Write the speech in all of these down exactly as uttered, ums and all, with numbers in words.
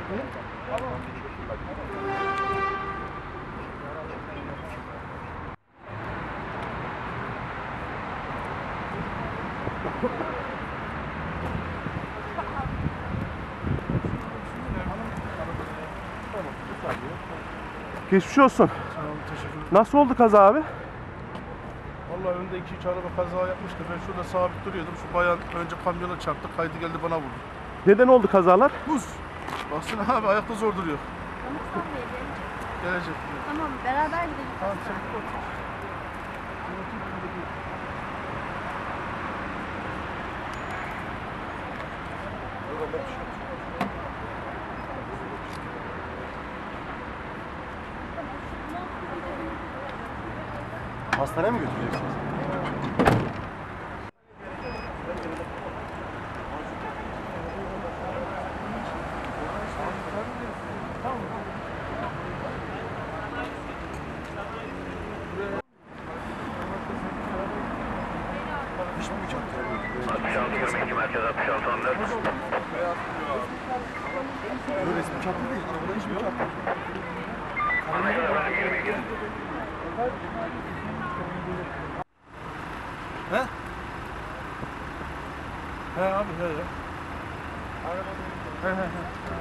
Geçmiş olsun. Sağ olun, teşekkür ederim. Nasıl oldu kaza abi? Vallahi önde iki üç araba kaza yapmıştı. Ben şurada sabit duruyordum. Şu bayan önce kamyona çarptı, kaydı geldi bana vurdu. Neden oldu kazalar? Buz. Baksana abi, ayakta zor duruyor. Tamam, tamam, gelecek. Gelecek. Tamam, beraber gidelim. Tamam, sen otur. Hastaneye mi götüreceksiniz? Hiç mi Yok, resmi çarptı değil. Arabada hiç mi çarptı? He? He abi, he ya. He he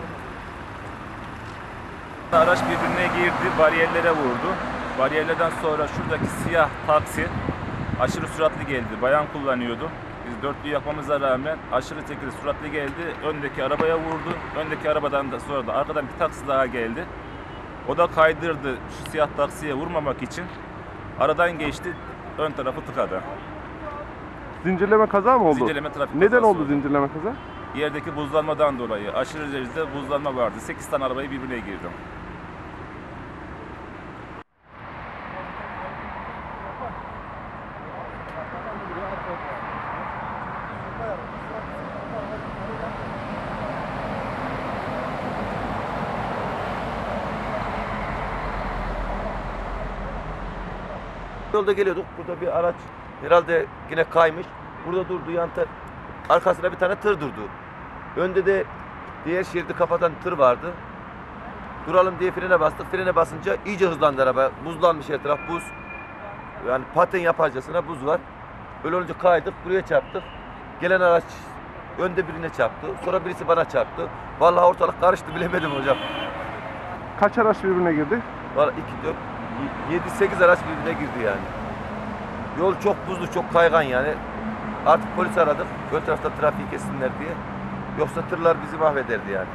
he. Araç birbirine girdi, bariyerlere vurdu. Bariyerlerden sonra şuradaki siyah taksi aşırı süratli geldi. Bayan kullanıyordu. Biz dörtlü yapmamıza rağmen aşırı şekilde süratli geldi. Öndeki arabaya vurdu. Öndeki arabadan da sonra da arkadan bir taksi daha geldi. O da kaydırdı şu siyah taksiye vurmamak için. Aradan geçti, ön tarafı tıkadı. Zincirleme kaza mı oldu? Zincirleme trafik Neden kazası oldu oldu. zincirleme kaza? Yerdeki buzlanmadan dolayı aşırı derecede buzlanma vardı. sekiz tane arabayı birbirine girdi. Yolda geliyorduk. Burada bir araç herhalde yine kaymış. Burada durdu. Yan tar- arkasına bir tane tır durdu. Önde de diğer şeridi kapatan tır vardı. Duralım diye frene bastık. Frene basınca iyice hızlandı araba. Buzlanmış her taraf buz. Yani paten yaparcasına buz var. Böyle olunca kaydık. Buraya çarptık. Gelen araç önde birine çarptı. Sonra birisi bana çarptı. Vallahi ortalık karıştı, bilemedim hocam. Kaç araç birbirine girdi? Vallahi iki, dört, yedi, sekiz araç birbirine girdi yani. Yol çok buzlu, çok kaygan yani. Artık polis aradık. Ön tarafta trafiği kessinler diye. Yoksa tırlar bizi mahvederdi yani.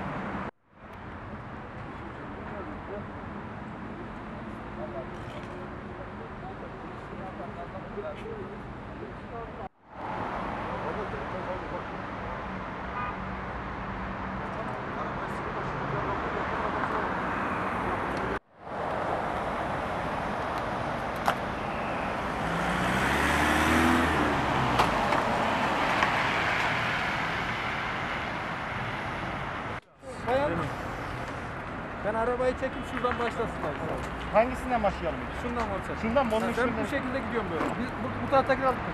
Bayan, ben arabayı çekip şuradan başlasınlar. Hangisinden başlayalım? Şundan olacak. Şundan mı? Onun Ben üstünden. bu şekilde gidiyorum böyle. Biz bu, bu taraftakini aldık.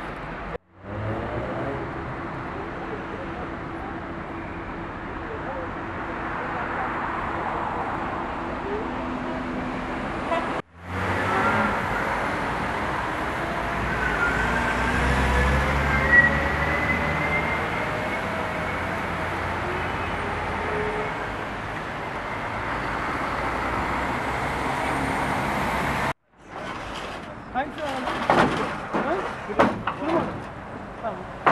Hangisi alalım? Ha? Şunu mu? Tamam.